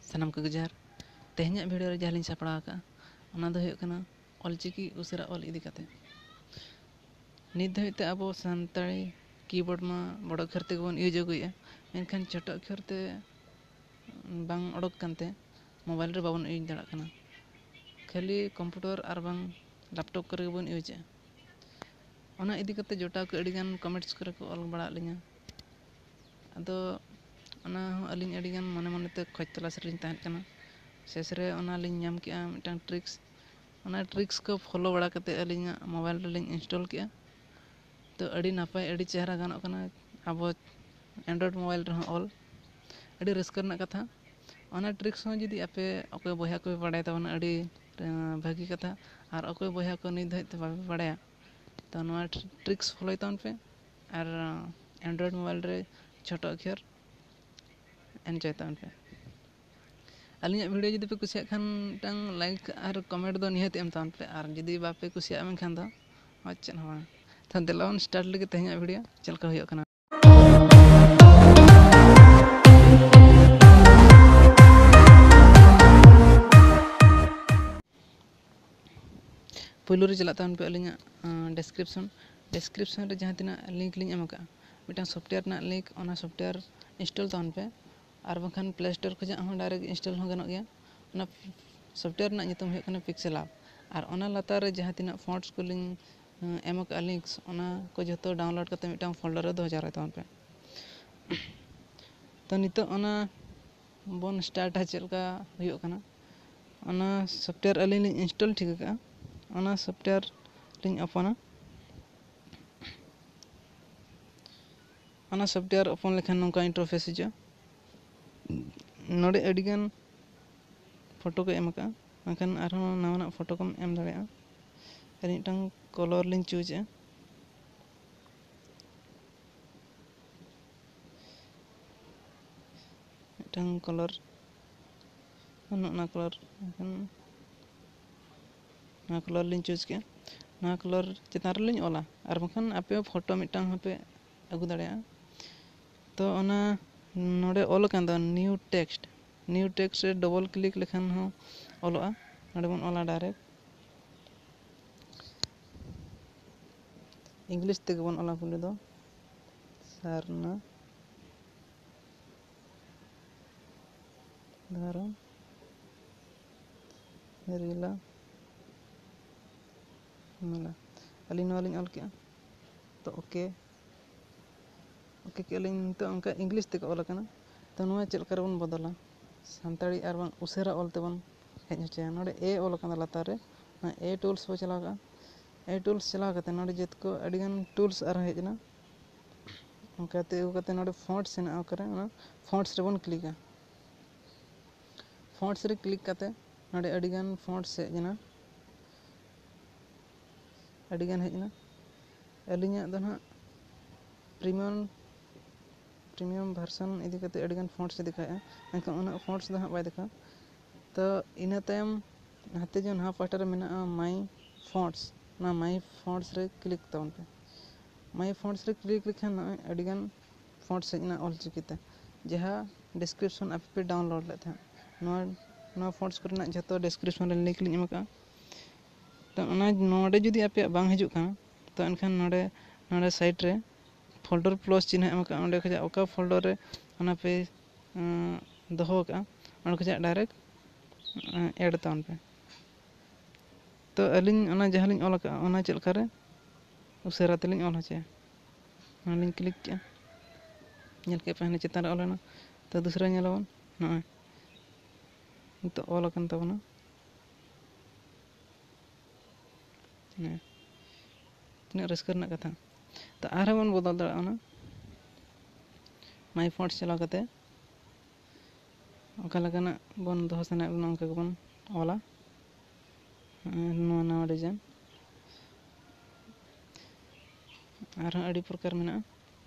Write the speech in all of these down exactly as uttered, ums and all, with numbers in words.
ᱥᱟᱱᱟᱢ ᱠᱚᱜᱮ ᱡᱚᱦᱟᱨ ᱛᱮᱦᱮᱧᱟᱜ ᱵᱷᱤᱰᱤᱭᱳ ᱨᱮ ᱡᱟᱦᱟᱸ ᱞᱤᱧ ᱥᱟᱯᱲᱟᱣ ᱟᱠᱟᱜᱼᱟ ᱚᱱᱟ ᱫᱚ ᱦᱩᱭᱩᱜ ᱠᱟᱱᱟ ᱚᱞᱪᱤᱠᱤ ᱩᱥᱟᱹᱨᱟ ᱚᱞ ᱤᱫᱤ ᱠᱟᱛᱮ ᱱᱤᱛ ᱫᱷᱟᱹᱵᱤᱡ ᱛᱮ ᱟᱵᱚ ᱥᱟᱱᱛᱟᱲᱤ ᱠᱤᱵᱳᱨᱰ ᱢᱟ ᱵᱚᱲ ᱚᱠᱠᱷᱚᱨ ᱛᱮᱜᱮ ᱵᱚᱱ ᱤᱭᱩᱡᱽ ᱟᱹᱜᱩᱭᱮᱫᱼᱟ ᱢᱮᱱᱠᱷᱟᱱ ᱪᱷᱳᱴᱳ ᱚᱠᱠᱷᱚᱨ ᱛᱮ ᱵᱟᱝ ᱚᱰᱚᱠ ᱠᱟᱱᱛᱮ ᱢᱳᱵᱟᱭᱤᱞ ᱨᱮ ᱵᱟᱵᱚᱱ ᱤᱭᱩᱡᱽ ᱫᱟᱲᱮᱭᱟᱜ ᱠᱟᱱᱟ ᱠᱷᱟᱹᱞᱤ ᱠᱚᱢᱯᱤᱭᱩᱴᱟᱨ ᱟᱨ ᱵᱟᱝ ᱞᱮᱯᱴᱚᱯ ᱠᱚᱨᱮ ᱜᱮᱵᱚᱱ ᱤᱭᱩᱡᱽ ᱮᱫᱼᱟ ᱚᱱᱟ ᱤᱫᱤ ᱠᱟᱛᱮ ᱡᱚᱴᱟᱣ ᱠᱚ ᱟᱹᱰᱤᱜᱟᱱ ᱠᱚᱢᱮᱱᱴᱥ ᱠᱚᱨᱮ ᱠᱚ ᱚᱞ ᱵᱟᱲᱟᱜ ᱞᱤᱧᱟ ᱟᱫᱚ ᱚᱱᱟ ᱦᱚᱸ ᱟᱹᱞᱤᱧ ᱟᱹᱰᱤᱜᱟन ᱢᱚᱱᱮ ᱢᱚᱱᱮᱛᱮ ᱠᱷᱚᱡ ᱛᱚᱞᱟᱥ ᱨᱮᱞᱤᱧ ᱛᱟᱦᱮᱸ ᱠᱟᱱᱟ শেষ ᱨᱮ ᱚᱱᱟ ᱞᱤᱧ ᱧᱟᱢ ᱠᱮᱜᱼᱟ ᱢᱤᱫᱴᱟᱝ ᱴᱨᱤᱠᱥ ᱚᱱᱟ ᱴᱨᱤᱠᱥ ᱠᱚ ᱯᱷᱚᱞᱳ ᱵᱟᱲᱟ ᱠᱟᱛᱮ ᱟᱹᱞᱤᱧᱟᱜ ᱢᱳᱵᱟᱭᱤᱞ ᱨᱮᱞᱤᱧ ᱤᱱᱥᱴᱚᱞ ᱠᱮᱜᱼᱟ ᱛᱚ ᱟᱹᱰᱤ ᱱᱟᱯᱟᱭ ᱟᱹᱰᱤ ᱪᱮᱦᱨᱟ ᱜᱟᱱᱚᱜ ᱠᱟᱱᱟ ᱟᱵᱚ ᱮᱱᱰᱨᱚᱭᱮᱰ ᱢᱳᱵᱟᱭᱤᱞ ᱨᱮᱦᱚᱸ ᱚᱞ ᱟᱹᱰᱤ ᱨᱟᱹᱥᱠᱟᱹ ᱨᱮᱱᱟᱜ ᱠᱟᱛᱷᱟ ᱚᱱᱟ ᱴᱨᱤᱠᱥ ᱦᱚᱸ ᱡᱩᱫᱤ ᱟᱯᱮ ᱚᱠᱚᱭ ᱵᱚᱭᱦᱟ ᱠᱚ ᱵᱟᱲᱟᱭ ᱛᱟᱵᱚᱱᱟ ᱟᱹᱰᱤ ᱵᱷᱟᱹᱜᱤ ᱠᱟᱛᱷᱟ ᱟᱨ ᱚᱠᱚᱭ ᱵᱚᱭᱦᱟ ᱠᱚ ᱱᱤᱛ ᱫᱷᱟᱹᱵᱤᱡ ᱛᱮ ᱵᱟᱯᱮ ᱵᱟᱲᱟᱭᱟ ᱛᱚ ᱱᱚᱣᱟ ᱴᱨᱤᱠᱥ ᱯᱷᱚᱞᱳᱭ ᱛᱟᱵᱚᱱ ᱯᱮ ᱟᱨ ᱮᱱᱰᱨᱚᱭᱮᱰ ᱢᱳᱵᱟᱭᱤᱞ ᱨᱮ ᱪᱷᱳᱴᱳ ᱚᱠᱠᱷᱚᱨ ᱮᱱᱡᱚᱭ ᱛᱟᱵᱚᱱ ᱯᱮ ᱟᱹᱞᱤᱧᱟᱜ ᱵᱷᱤᱰᱤᱭᱳ ᱡᱩᱫᱤ ᱯᱮ ᱠᱩᱥᱤᱭᱟᱜ ᱠᱷᱟᱱ ᱢᱤᱫᱴᱟᱝ ᱞᱟᱭᱤᱠ ᱟᱨ ᱠᱚᱢᱮᱱᱴ ᱫᱚ ᱱᱤᱦᱟᱹᱛ ᱮᱢ ᱛᱟᱵᱚᱱ ᱯᱮ ᱟᱨ ᱡᱩᱫᱤ ᱵᱟᱯᱮ ᱠᱩᱥᱤᱭᱟᱜᱼᱟ ᱢᱮᱱᱠᱷᱟᱱ ᱫᱚ ᱪᱮᱫ ᱦᱚᱸ ᱵᱟᱝ ᱛᱚ ᱫᱮᱞᱟ ᱵᱚᱱ ᱥᱴᱟᱨᱴ ᱞᱮᱜᱮ ᱛᱮᱦᱮᱧᱟᱜ ᱵᱷᱤᱰᱤᱭᱳ ᱪᱮᱫ ᱞᱮᱠᱟ ᱦᱩᱭᱩᱜ ᱠᱟᱱᱟ ᱯᱳᱭᱞᱳ ᱨᱮ ᱪᱟᱞᱟᱜ ᱛᱟᱵᱚᱱ ᱯᱮ ᱟᱹᱞᱤᱧᱟᱜ ᱰᱮᱥᱠᱨᱤᱯᱥᱚᱱ ᱰᱮᱥᱠᱨᱤᱯᱥᱚᱱ ᱨᱮ ᱡᱟᱦᱟᱸ ᱛᱤᱱᱟᱹᱜ ᱞᱤᱝᱠ ᱞᱤᱧ ᱮᱢ ᱟᱠᱟᱜᱼᱟ ᱢᱤᱫᱴᱟᱝ ᱥᱚᱯᱷᱴᱣᱮᱭᱟᱨ ᱨᱮᱱᱟᱜ ᱞᱤᱝᱠ ᱚᱱᱟ ᱥᱚᱯᱷᱴᱣᱮᱭᱟᱨ ᱤᱱᱥᱴᱚᱞ ᱛᱟᱵᱚᱱ ᱯᱮ ᱟᱨ ᱵᱟᱝᱠᱷᱟᱱ ᱯᱞᱮ ᱥᱴᱳᱨ ᱠᱷᱚᱱᱟᱜ ᱦᱚᱸ ᱰᱟᱭᱨᱮᱠᱴ ᱤᱱᱥᱴᱚᱞ ᱦᱚᱸ ᱜᱟᱱᱚᱜ ᱜᱮᱭᱟ ᱚᱱᱟ ᱥᱚᱯᱷᱴᱣᱮᱭᱟᱨ ᱨᱮᱱᱟᱜ ᱧᱩᱛᱩᱢ ᱦᱩᱭᱩᱜ ᱠᱟᱱᱟ ᱯᱤᱠᱥᱮᱞ ᱟᱯ ᱟᱨ ᱚᱱᱟ ᱞᱟᱛᱟᱨ ᱨᱮ ᱡᱟᱦᱟᱸ ᱛᱤᱱᱟᱹᱜ ᱯᱷᱚᱱᱴᱥ ᱠᱚᱞᱤᱧ ᱮᱢ ᱟᱠᱟᱜᱼᱟ ᱞᱤᱝᱠᱥ ᱚᱱᱟ ᱠᱚ ᱡᱚᱛᱚ ᱰᱟᱣᱩᱱᱞᱳᱰ ᱠᱟᱛᱮ ᱢᱤᱫᱴᱟᱝ ᱯᱷᱳᱞᱰᱟᱨ ᱨᱮ ᱫᱚᱦᱚ ᱡᱟᱣᱨᱟᱭ ᱛᱟᱵᱚᱱ ᱯᱮ ᱛᱚ ᱱᱤᱛᱚᱜ ᱚᱱᱟ ᱵᱚᱱ ᱥᱴᱟᱨᱴᱟ ᱪᱮᱫ ᱞᱮᱠᱟ ᱦᱩᱭᱩᱜ ᱠᱟᱱᱟ ᱚᱱᱟ ᱥᱚᱯᱷᱴᱣᱮᱭᱟᱨ ᱟᱹᱞᱤᱧ ᱞᱤᱧ ᱤᱱᱥᱴᱚᱞ ᱴᱷᱤᱠ ᱟᱠᱟᱜᱼᱟ ᱚᱱᱟ ᱥᱚᱯᱷᱴᱣᱮᱭᱟᱨ ᱞᱤᱧ ᱳᱯᱮᱱᱟ ᱚᱱᱟ ᱥᱚᱯᱷᱴᱣᱮᱭᱟᱨ ᱳᱯᱮᱱ ᱞᱮᱠᱷᱟᱱ ᱱᱚᱝᱠᱟ ᱤᱱᱴᱟᱨᱯᱷᱮᱥ ᱦᱤᱡᱩᱜᱼᱟ ᱱᱚᱰᱮ ᱟᱹᱰᱤᱜᱟᱱ ᱯᱷᱳᱴᱳ ᱠᱚ ᱮᱢ ᱟᱠᱟᱜᱼᱟ ᱵᱟᱝᱠᱷᱟᱱ ᱟᱨᱦᱚᱸ ᱱᱟᱣᱟᱱᱟᱜ ᱯᱷᱳᱴᱳ ᱠᱚᱢ ᱮᱢ ᱫᱟᱲᱮᱭᱟᱜᱼᱟ ᱟᱹᱞᱤᱧ ᱢᱤᱫᱴᱟᱝ ᱠᱟᱞᱟᱨ ᱞᱤᱧ ᱪᱩᱡᱽ ᱮᱜᱼᱟ ᱢᱤᱫᱴᱟᱝ ᱠᱟᱞᱟᱨ ᱚᱱᱟ ᱠᱟᱞᱟᱨ ᱮᱱᱠᱷᱟᱱ ᱱᱚᱣᱟ ᱠᱟᱞᱟᱨ ᱞᱤᱧ ᱪᱩᱡᱽ ᱠᱮᱜᱼᱟ ᱱᱚᱣᱟ ᱠᱟᱞᱟᱨ ᱪᱮᱛᱟᱱ ᱨᱮᱞᱤᱧ ᱚᱞᱟ ᱟᱨ ᱵᱟᱝᱠᱷᱟन ᱟᱯᱮ ᱯᱷᱳᱴᱳ ᱢᱤᱫᱴᱟᱝ ᱦᱚᱸᱯᱮ ᱟᱹᱜᱩ ᱫᱟᱲᱮᱭᱟᱜᱼᱟ ᱛᱚ ᱚᱱᱟ ᱱᱚᱰᱮ ᱚᱞ ᱟᱠᱟᱱ ᱫᱚ ᱱᱤᱭᱩ ᱴᱮᱠᱥᱴ ᱱᱤᱭᱩ ᱴᱮᱠᱥᱴ ᱨᱮ ᱰᱚᱵᱚᱞ ᱠᱞᱤᱠ ᱞᱮᱠᱷᱟᱱ ᱦᱚᱸ ᱚᱞᱚᱜᱼᱟ ᱱᱚᱰᱮ ᱵᱚᱱ ᱚᱞᱟ ᱰᱟᱭᱨᱮᱠᱴ ᱤᱝᱞᱤᱥ ᱛᱮᱜᱮ ᱵᱚᱱ ᱚᱞᱟ ᱯᱳᱭᱞᱳ ᱫᱚ ᱥᱟᱨᱱᱟ ᱫᱷᱚᱨᱚᱢ ᱨᱤᱞᱟ ᱢᱮᱞᱟ ᱟᱹᱞᱤᱧ ᱱᱚᱣᱟ ᱞᱤᱧ ᱚᱞ ᱠᱮᱜᱼᱟ ᱛᱚ ᱳᱠᱮ ᱳᱠᱮ ᱠᱮᱜᱼᱟ ᱞᱤᱧ ᱱᱤᱛᱚᱜ ᱚᱱᱠᱟ ᱤᱝᱞᱤᱥ ᱛᱮᱜᱮ ᱚᱞ ᱟᱠᱟᱱᱟ ᱛᱚ ᱱᱚᱣᱟ ᱪᱮᱫ ᱞᱮᱠᱟ ᱨᱮᱵᱚᱱ ᱵᱚᱫᱚᱞᱟ ᱥᱟᱱᱛᱟᱲᱤ ᱟᱨ ᱵᱟᱝ ᱩᱥᱟᱹᱨᱟ ᱚᱞ ᱛᱮᱵᱚᱱ ᱦᱮᱡ ᱦᱚᱪᱚᱭᱟ ᱱᱚᱰᱮ ᱮ ᱚᱞ ᱟᱠᱟᱱᱟ ᱞᱟᱛᱟᱨ ᱨᱮ ᱚᱱᱟ ᱮ ᱴᱩᱞᱥ ᱵᱚ ᱪᱟᱞᱟᱣ ᱠᱟᱜᱼᱟ ᱮ ᱴᱩᱞᱥ ᱪᱟᱞᱟᱣ ᱠᱟᱛᱮ ᱱᱚᱰᱮ ᱡᱚᱛᱚ ᱠᱚ ᱟᱹᱰᱤᱜᱟᱱ ᱴᱩᱞᱥ ᱟᱨᱦᱚᱸ ᱦᱮᱡ ᱮᱱᱟ ᱚᱱᱠᱟᱛᱮ ᱟᱹᱜᱩ ᱠᱟᱛᱮ ᱱᱚᱰᱮ ᱯᱷᱚᱱᱴᱥ ᱦᱮᱱᱟᱜᱼᱟ ᱚᱠᱟᱨᱮ ᱚᱱᱟ ᱯᱷᱚᱱᱴᱥ ᱨᱮᱵᱚᱱ ᱠᱞᱤᱠᱟ ᱯᱷᱚᱱᱴᱥ ᱨᱮ ᱠᱞᱤᱠ ᱠᱟᱛᱮ ᱱᱚᱰᱮ ᱟᱹᱰᱤᱜᱟᱱ ᱯᱷᱚᱱᱴᱥ ᱦᱮᱡ ᱮᱱᱟ ᱟᱹᱰᱤᱜᱟᱱ ᱦᱮᱡ ᱮᱱᱟ ᱟᱹᱞᱤᱧᱟᱜ ᱫᱚ ᱱᱟᱦᱟᱜ ᱯᱨᱤᱢᱤᱭᱟᱢ ᱯᱨᱤᱢᱤᱭᱟᱢ ᱵᱷᱟᱨᱥᱚᱱ ᱤᱫᱤ ᱠᱟᱛᱮ ᱟᱹᱰᱤᱜᱟᱱ ᱯᱷᱚᱱᱴᱥ ᱫᱮᱠᱷᱟᱣᱮᱜᱼᱟ ᱢᱮᱱᱠᱷᱟᱱ ᱩᱱᱟᱹᱜ ᱯᱷᱚᱱᱴᱥ ᱫᱚ ᱦᱟᱸᱜ ᱵᱟᱭ ᱫᱮᱠᱷᱟᱣᱟ ᱛᱚ ᱤᱱᱟᱹ ᱛᱟᱭᱚᱢ ᱱᱟᱛᱮ ᱡᱮ ᱱᱟᱦᱟᱜ ᱯᱟᱦᱴᱟ ᱨᱮ ᱢᱮᱱᱟᱜᱼᱟ ᱢᱟᱭ ᱯᱷᱚᱱᱴᱥ ᱚᱱᱟ ᱢᱟᱭ ᱯᱷᱚᱱᱴᱥ ᱨᱮ ᱠᱞᱤᱠ ᱛᱟᱵᱚᱱ ᱯᱮ ᱢᱟᱭ ᱯᱷᱚᱱᱴᱥ ᱨᱮ ᱠᱞᱤᱠ ᱞᱮᱠᱷᱟᱱ ᱱᱚᱜᱼᱚᱭ ᱟᱹᱰᱤᱜᱟᱱ ᱯᱷᱚᱱᱴᱥ ᱦᱮᱡ ᱮᱱᱟ ᱚᱞᱪᱤᱠᱤᱛᱮ ᱡᱟᱦᱟᱸ ᱰᱮᱥᱠᱨᱤᱯᱥᱚᱱ ᱟᱯᱮ ᱯᱮ ᱰᱟᱣᱩᱱᱞᱳᱰ ᱞᱮᱫ ᱛᱟᱦᱮᱸᱫ ᱱᱚᱣᱟ ᱱᱚᱣᱟ ᱯᱷᱚᱱᱴᱥ ᱠᱚᱨᱮᱱᱟᱜ ᱡᱷᱚᱛᱚ ᱰᱮᱥᱠᱨᱤᱯᱥᱚᱱ ᱨᱮ ᱞᱤᱝᱠ ᱞᱤᱧ ᱮᱢ ᱟᱠᱟᱜᱼᱟ ᱛᱚ ᱚᱱᱟ ᱱᱚᱰᱮ ᱡᱩᱫᱤ ᱟᱯᱮᱭᱟᱜ ᱵᱟᱝ ᱦᱤᱡᱩᱜ ᱠᱟᱱᱟ ᱛᱚ ᱮᱱᱠᱷᱟन ᱱᱚᱰᱮ ᱱᱚᱰᱮ ᱥᱟᱭᱤᱰ ᱨᱮ ᱯᱷᱳᱞᱰᱟᱨ ᱯᱞᱟᱥ ᱪᱤᱱᱦᱟᱹ ᱮᱢ ᱟᱠᱟᱜᱼᱟ ᱚᱸᱰᱮ ᱠᱷᱚᱡᱟᱜ ᱚᱠᱟ ᱯᱷᱳᱞᱰᱟᱨ ᱨᱮ ᱚᱱᱟ ᱯᱮ ᱫᱚᱦᱚ ᱟᱠᱟᱜᱼᱟ ᱚᱸᱰᱮ ᱠᱷᱚᱡᱟᱜ ᱰᱟᱭᱨᱮᱠᱴ ᱮᱰ ᱛᱟᱵᱚᱱ ᱯᱮ ᱛᱚ ᱟᱹᱞᱤᱧ ᱚᱱᱟ ᱡᱟᱦᱟᱸ ᱞᱤᱧ ᱚᱞ ᱟᱠᱟᱜᱼᱟ ᱚᱱᱟ ᱪᱮᱫ ᱞᱮᱠᱟᱨᱮ ᱩᱥᱟᱹᱨᱟ ᱛᱮᱞᱤᱧ ᱚᱞ ᱦᱚᱪᱚᱭᱟ ᱚᱱᱟᱞᱤᱧ ᱠᱞᱤᱠ ᱠᱮᱜᱼᱟ ᱧᱮᱞ ᱠᱮᱜᱼᱟ ᱯᱮ ᱦᱟᱱᱮ ᱪᱮᱛᱟᱱ ᱨᱮ ᱚᱞ ᱮᱱᱟ ᱛᱚ ᱫᱚᱥᱨᱟ ᱧᱮᱞᱟᱵᱚᱱ ᱱᱚᱜᱼᱚᱭ ᱱᱤᱛᱚᱜ ᱚᱞ ᱟᱠᱟᱱ ᱛᱟᱵᱚᱱᱟ ᱛᱤᱱᱟᱹᱜ ᱨᱟᱹᱥᱠᱟᱹ ᱨᱮᱱᱟᱜ ᱠᱟᱛᱷᱟ ᱛᱚ ᱟᱨᱦᱚᱸ ᱵᱚᱱ ᱵᱚᱫᱚᱞ ᱫᱟᱲᱮᱭᱟᱜᱼᱟ ᱚᱱᱟ ᱢᱟᱭ ᱯᱷᱚᱱᱴᱥ ᱪᱟᱞᱟᱣ ᱠᱟᱛᱮ ᱚᱠᱟ ᱞᱮᱠᱟᱱᱟᱜ ᱵᱚᱱ ᱫᱚᱦᱚ ᱥᱟᱱᱟᱭᱮᱫ ᱵᱚᱱᱟ ᱚᱱᱠᱟ ᱜᱮᱵᱚᱱ ᱚᱞᱟ ᱱᱚᱣᱟ ᱱᱟᱣᱟ ᱰᱤᱡᱟᱭᱤᱱ ᱟᱨᱦᱚᱸ ᱟᱹᱰᱤ ᱯᱨᱚᱠᱟᱨ ᱢᱮᱱᱟᱜᱼᱟ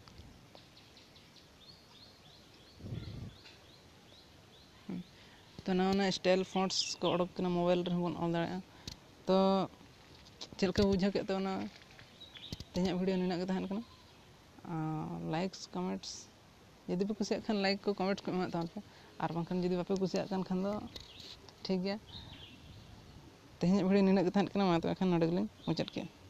ᱛᱚ ᱱᱟᱣᱟ ᱥᱴᱟᱭᱤᱞ ᱯᱷᱚᱱᱴᱥ ᱠᱚ ᱚᱰᱳᱠ ᱠᱟᱱᱟ ᱢᱳᱵᱟᱭᱤᱞ ᱨᱮᱦᱚᱸ ᱵᱚᱱ ᱚᱞ ᱫᱟᱲᱮᱭᱟᱜᱼᱟ ᱛᱚ ᱪᱮᱫ ᱞᱮᱠᱟ ᱵᱩᱡᱷᱟᱹᱣ ᱠᱮᱫ ᱛᱟᱵᱚᱱᱟ ᱛᱮᱦᱮᱧᱟᱜ ᱵᱷᱤᱰᱤᱭᱳ ᱱᱤᱱᱟᱹᱜ ᱜᱮ ᱛᱟᱦᱮᱸ ᱠᱟᱱᱟ ᱞᱟᱭᱤᱠᱥ ᱠᱚᱢᱮᱱᱴᱥ ᱡᱩᱫᱤ ᱯᱮ ᱠᱩᱥᱤᱭᱟᱜ ᱠᱷᱟᱱ ᱞᱟᱭᱤᱠ ᱠᱚ ᱠᱚᱢᱮᱱᱴ ᱠᱚ ᱮᱢᱟᱜ ᱛᱟᱵᱚᱱ ᱯᱮ ᱟᱨ ᱵᱟᱝᱠᱷᱟᱱ ᱡᱩᱫᱤ ᱵᱟᱯᱮ ᱠᱩᱥᱤᱭᱟᱜ ᱠᱟᱱ ᱠᱷᱟᱱ ᱫᱚ ᱴᱷᱤᱠ ᱜᱮᱭᱟ ᱛᱮᱦᱮᱧᱟᱜ ᱵᱷᱤᱰᱤᱭᱳ ᱱᱤᱱᱟᱹᱜ ᱜᱮ ᱛᱟᱦᱮᱸ ᱠᱟᱱᱟ ᱢᱟ ᱛᱚᱵᱮ ᱠᱷᱟᱱ ᱱᱚᱸᱰᱮ ᱜᱮᱞᱤᱧ ᱢᱩᱪᱟᱹᱫ ᱠᱮᱜᱼᱟ